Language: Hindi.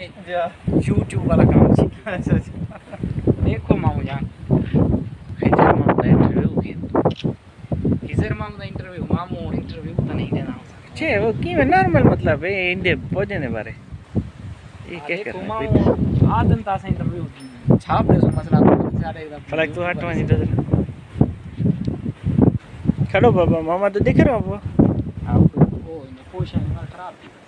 में यूट्यूब वाला काम सीखी। देखो मामू जान खिजर मामू का इंटरव्यू मामू इंटरव्यू तो नहीं देना छे वो की में नॉर्मल मतलब है इंडिया पहुंचने बारे ये क्या कर रहा है आदन ता से इंटरव्यू छाप दे सो मसला सारे एकदम फलक तू हटवा नहीं तो खड़ो बाबा मामा तो दिख रहा हो वो वो पोषण खराब